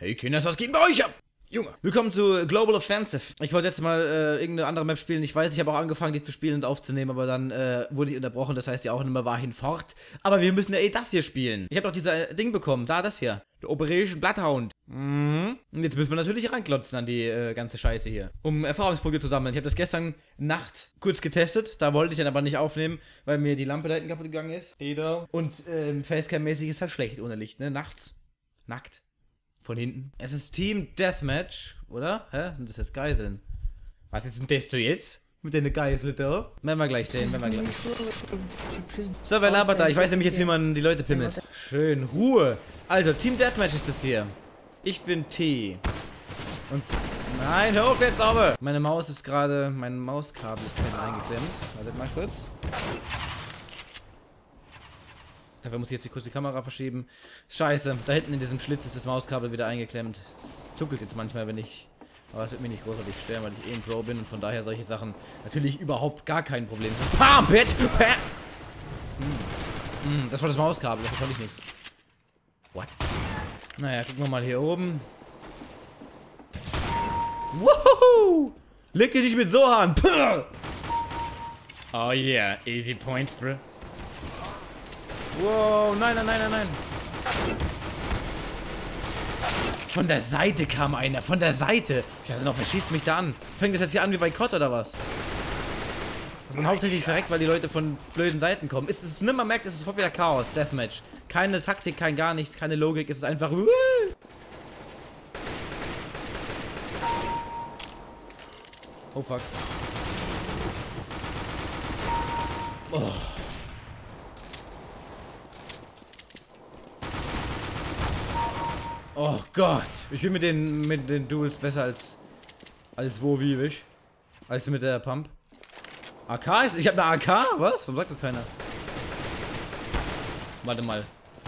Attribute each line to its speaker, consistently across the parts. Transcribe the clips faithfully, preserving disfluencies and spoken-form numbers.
Speaker 1: Hey Kinder, was geht bei euch ab? Junge. Willkommen zu Global Offensive. Ich wollte jetzt mal äh, irgendeine andere Map spielen. Ich weiß, ich habe auch angefangen, die zu spielen und aufzunehmen, aber dann äh, wurde ich unterbrochen. Das heißt, die Aufnahme war hinfort. Aber wir müssen ja eh das hier spielen. Ich habe doch dieses äh, Ding bekommen. Da, das hier. Der Operation Bloodhound. Mhm. Und jetzt müssen wir natürlich ranklotzen an die äh, ganze Scheiße hier. Um Erfahrungspunkte zu sammeln. Ich habe das gestern Nacht kurz getestet. Da wollte ich dann aber nicht aufnehmen, weil mir die Lampe da hinten kaputt gegangen ist. Und ähm, Facecam-mäßig ist halt schlecht ohne Licht, ne? Nachts. Nackt. Von hinten. Es ist Team Deathmatch, oder? Hä? Sind das jetzt Geiseln? Was ist denn das du jetzt? Mit den Geiseln da? Werden wir gleich sehen, werden wir gleich. So, wer labert da? Ich weiß nämlich jetzt, wie man die Leute pimmelt. Schön, Ruhe. Also, Team Deathmatch ist das hier. Ich bin T. Und... Nein, hör auf jetzt, aber! Meine Maus ist gerade... Mein Mauskabel ist drin eingeklemmt. Wartet mal kurz. Dafür muss ich jetzt kurz die Kamera verschieben. Scheiße, da hinten in diesem Schlitz ist das Mauskabel wieder eingeklemmt. Es zuckelt jetzt manchmal, wenn ich... Aber es wird mich nicht großartig stören, weil ich eh ein Pro bin und von daher solche Sachen natürlich überhaupt gar kein Problem sind. Pam, Bitch! Hm. Hm, das war das Mauskabel, dafür konnte ich nichts. What? Naja, gucken wir mal hier oben. Woohoo! Leg dich nicht mit so an! Oh yeah, easy points, bro. Wow, nein, nein, nein, nein, nein. Von der Seite kam einer, von der Seite. Ich dachte noch, wer schießt mich da an? Fängt das jetzt hier an wie bei C O D oder was? Dass man hauptsächlich verreckt, weil die Leute von blöden Seiten kommen. Ist es nimmer merkt, ist es sofort wieder Chaos, Deathmatch. Keine Taktik, kein gar nichts, keine Logik, ist es einfach... Oh fuck. Oh. Oh Gott, ich bin mit den mit den Duels besser als als wo wie ich als mit der Pump. A K ist, ich habe eine A K, was? Warum sagt das keiner? Warte mal.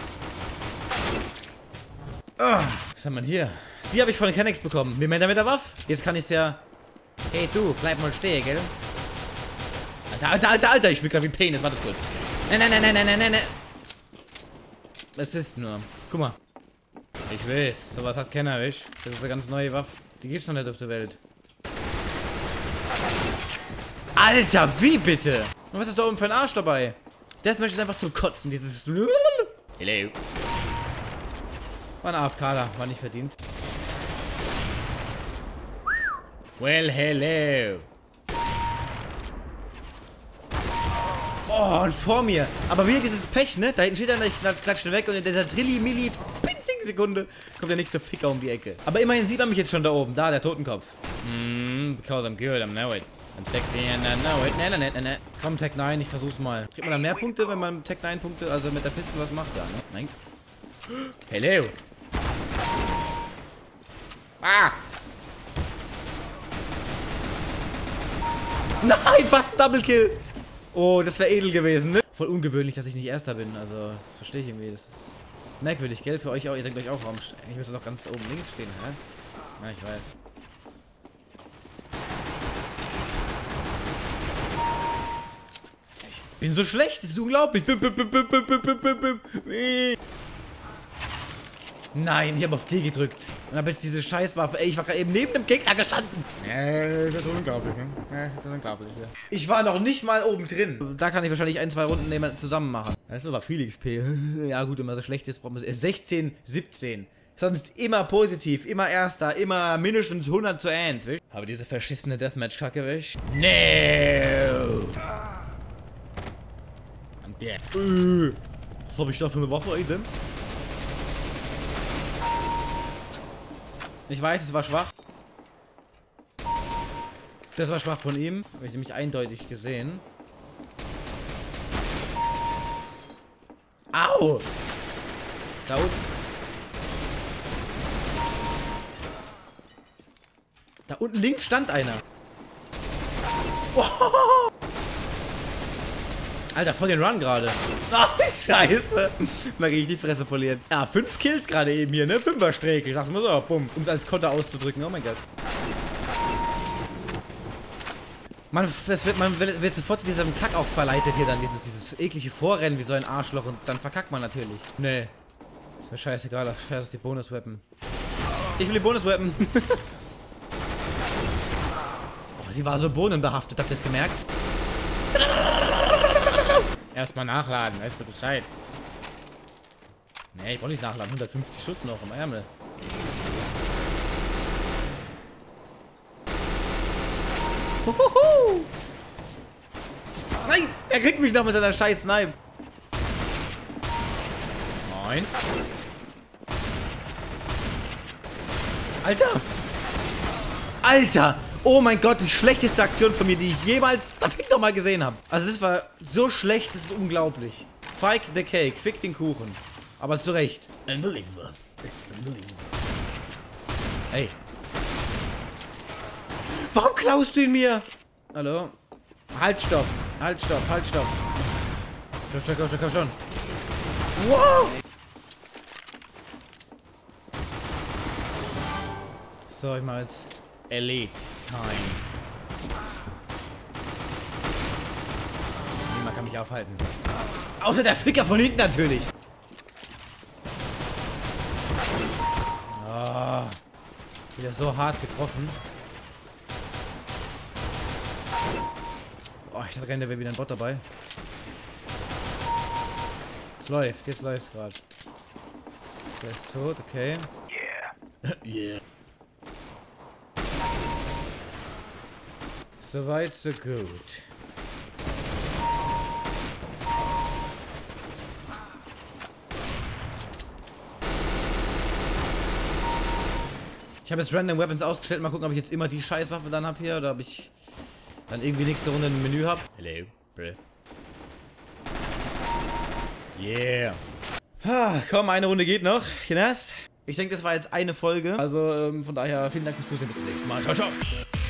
Speaker 1: Ah, was haben wir hier? Die habe ich von den Kennex bekommen. Wie mit der Waffe? Jetzt kann ich es ja. Hey du, bleib mal stehen, gell? Alter, Alter, Alter, Alter, ich spiel gerade wie Penis. Warte kurz. Nein, nein, nein, nein, nein, nein, nein, nein. Es ist nur. Guck mal. Ich weiß, sowas hat keiner, ich. Das ist eine ganz neue Waffe. Die gibt's noch nicht auf der Welt. Alter, wie bitte? Und was ist da oben für ein Arsch dabei? Deathmatch ist einfach zum Kotzen, dieses... Hello. War ein A F K da, war nicht verdient. Well, hello. Oh, und vor mir. Aber wieder dieses Pech, ne? Da hinten steht er, ich klatsche weg und in dieser Trilli, Milli, Pinzing Sekunde kommt der nächste Ficker um die Ecke. Aber immerhin sieht man mich jetzt schon da oben. Da, der Totenkopf. Mm, because I'm good, I know it. I'm sexy and I know it. Ne, ne, ne, ne. Komm, Tech neun, ich versuch's mal. Kriegt man dann mehr Punkte, wenn man Tech neun Punkte, also mit der Piste was macht? Ja, ne? Nein. Hello. Ah! Nein, fast ein Double Kill. Oh, das wäre edel gewesen, ne? Voll ungewöhnlich, dass ich nicht Erster bin. Also, das verstehe ich irgendwie. Das ist merkwürdig, gell? Für euch auch. Ihr denkt euch auch, warum... Ich müsste doch ganz oben links stehen, hä? Ja, ich weiß. Ich bin so schlecht, das ist unglaublich. Nein, ich habe auf G gedrückt. Und habe jetzt diese Scheißwaffe. Ey, ich war gerade eben neben dem Gegner gestanden. Ja, das ist unglaublich, ne? Ja, das ist unglaublich, ja. Ich war noch nicht mal oben drin. Da kann ich wahrscheinlich ein, zwei Runden nehmen, zusammen machen. Das ist aber viel X P. Ja gut, wenn man so schlecht ist, braucht man sechzehn, siebzehn. Sonst immer positiv, immer Erster, immer mindestens hundert zu eins, weißt? Aber diese verschissene Deathmatch-Kacke, weißt? No! I'm dead. Äh, was habe ich da für eine Waffe, ey, denn? Ich weiß, es war schwach. Das war schwach von ihm. Habe ich nämlich eindeutig gesehen. Au! Da unten. Da unten links stand einer. Oh! Alter, voll den Run gerade. Oh, scheiße. Mal richtig die Fresse poliert. Ja, fünf Kills gerade eben hier, ne? Fünfer-Sträke. Ich sag's mal so, bumm. Um es als Konter auszudrücken. Oh mein Gott. Man, es wird, man wird sofort zu diesem Kack auch verleitet hier dann. Dieses, dieses eklige Vorrennen wie so ein Arschloch. Und dann verkackt man natürlich. Nee. Ist mir scheißegal. Scheiß auf die Bonus-Weapon. Ich will die Bonus-Weapon. Oh, sie war so bohnenbehaftet, habt ihr das gemerkt? Erstmal nachladen, weißt du Bescheid. Nee, ich brauch nicht nachladen. hundertfünfzig Schuss noch im Ärmel. Huhuhu. Nein! Er kriegt mich noch mit seiner scheiß Snipe. Eins. Alter! Alter! Oh mein Gott, die schlechteste Aktion von mir, die ich jemals verdammt noch mal gesehen habe. Also das war so schlecht, das ist unglaublich. Fike the cake, fick den Kuchen. Aber zu Recht. Unbelievable. It's unbelievable. Hey. Warum klaust du ihn mir? Hallo? Halt, stopp. Halt, stopp. Halt, stopp. Komm schon, komm schon, komm schon. Wow! So, ich mach jetzt Elite Time. Niemand kann mich aufhalten. Außer der Ficker von hinten natürlich. Oh, wieder so hart getroffen. Oh, ich dachte, da wäre wieder ein Bot dabei. Läuft, jetzt läuft's gerade. Der ist tot, okay. Yeah. Yeah. Soweit, so gut. Ich habe jetzt Random Weapons ausgestellt. Mal gucken, ob ich jetzt immer die Scheißwaffe dann habe hier oder ob ich dann irgendwie nächste Runde ein Menü habe. Hello, bro. Yeah. Ah, komm, eine Runde geht noch. Chinas. Ich denke, das war jetzt eine Folge. Also ähm, von daher vielen Dank fürs Zusehen. Bis zum nächsten Mal. Ciao, ciao.